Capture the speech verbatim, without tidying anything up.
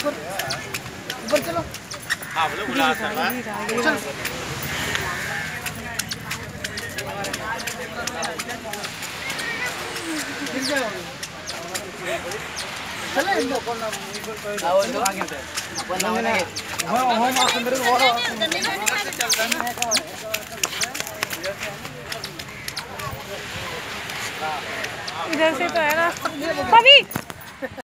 ऊपर ऊपर चलो। हाँ बोलो बुला सकता है। चले इन लोगों ने आओ दो आगे से अपन नाम है हम हम अंदर वो इधर से तो है रास्ता।